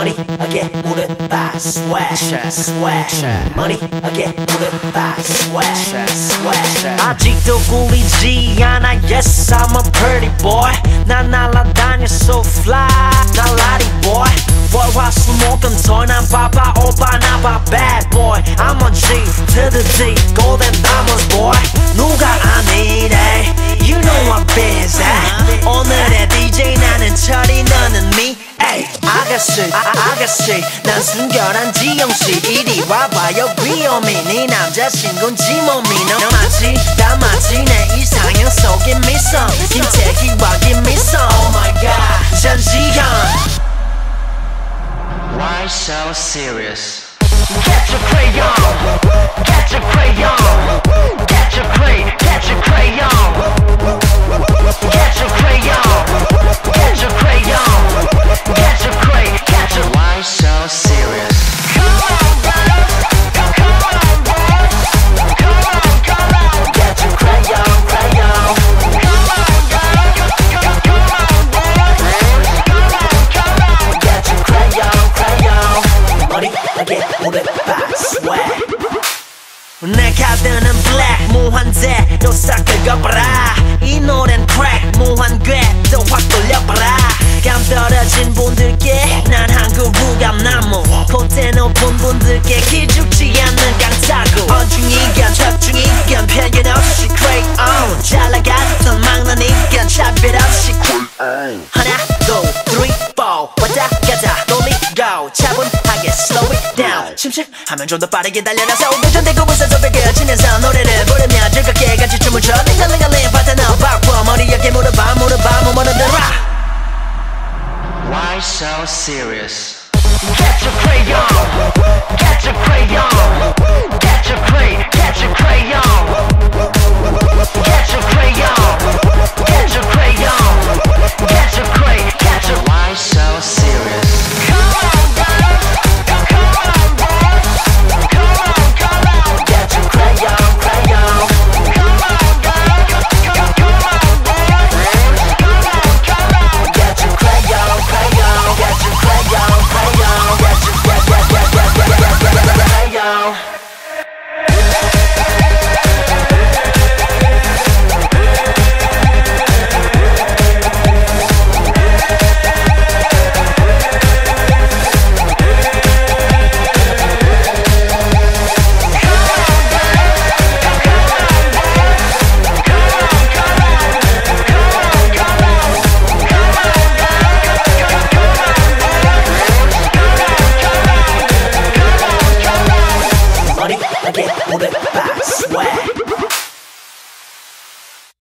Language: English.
Money again, 무릎바 sweat, sweat. Money again, 무릎바 sweat, sweat. 아직도 꿀리지 않아. Yes, I'm a pretty boy. 난 날아다녀 so fly. 난 라리 boy. 월화수목금토일 난 바빠 오빠 나 봐 bad boy. I'm a G to the D, golden diamonds boy. 누가 아니래? You know I'm busy. 오늘의 DJ 나는 철이 너는 me. Ay, 아가씨, 난 순결한 지영씨. 이리 와봐요 귀요미. 네 남자친구인지 몸이 너 맞지? 다 맞지? 내 이상형 속에 미소. 김태희와 김미소. Oh my god, 전지현. Why so serious? Get your crayon, get your crayon, get your crayon, get your crayon, get your crayon, get your crayon, get your crayon, get your. Why so serious? Come on, girls, come on, boys, come on, get your crayon, crayon. Come on, girls, come on, boys, come on, get your crayon, crayon. Money again, move it back, sweat. 내 카드는 black 무한대 또 싹 긁어봐라. 이 노래는 crack 무한궤 또 확 돌려봐라. 감 떨어진 분들께 난 한국 무감나무. 콧대 높은 분들께 기죽지 않는 강타구. 어중이견 적중이견 편견 없이 crayon. 잘나갔던 막나니까 차별 없이 하나 two three four 왔다 갔다 돌리고 차분하게 slow it down. 심심하면 좀 더 빠르게 달려나서 우전대고 웃어서 베껴지면서 노래를 부르며 즐겁게 같이 춤을 춰. 링글링글링 파트너 바꿔 머리 어깨 물어봐 몸으로 들어. Why so serious? Get your crayon, get your crayon, get your crayon, get your crayon, get your crayon, get your crayon, get your crayon, get your. Why so serious? Come on, girls, come on, boys, come on, get your crayon, crayon. Come on, girls, come on, boys, come on, get your crayon, crayon, get your crayon, crayon, get your crayon. Money again, move it back, sweat.